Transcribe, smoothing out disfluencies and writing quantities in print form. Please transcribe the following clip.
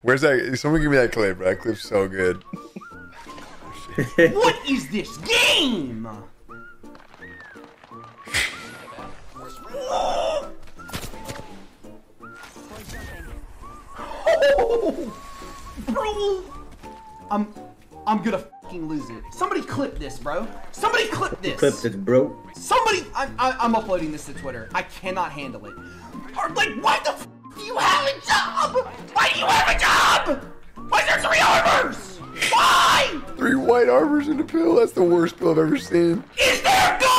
Where's that? Someone give me that clip, bro. That clip's so good. What is this game? Oh, bro, I'm gonna fucking lose it. Somebody clip this, bro. Somebody clip this. Clip this, bro. Somebody, I'm uploading this to Twitter. I cannot handle it. Or, like, why the f do you have a job? Why do you have a job? Why is there 3 armors? Why? 3 white armors in a pill. That's the worst pill I've ever seen. Is there good?